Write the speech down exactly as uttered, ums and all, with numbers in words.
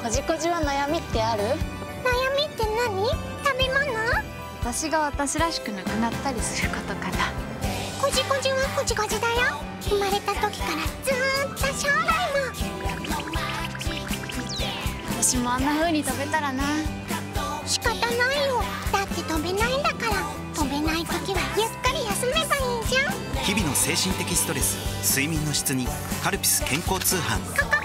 こじこじは悩みってある？ 悩みって何？食べ物？ 私が私らしくなくなったりすることかな。 こじこじはこじこじだよ。生まれた時からずーっと将来も。 私もあんな風に飛べたらな。 仕方ないよ。だって飛べないんだから。飛べない時はゆっくり休めばいいじゃん。 日々の精神的ストレス、睡眠の質にカルピス健康通販。 ここ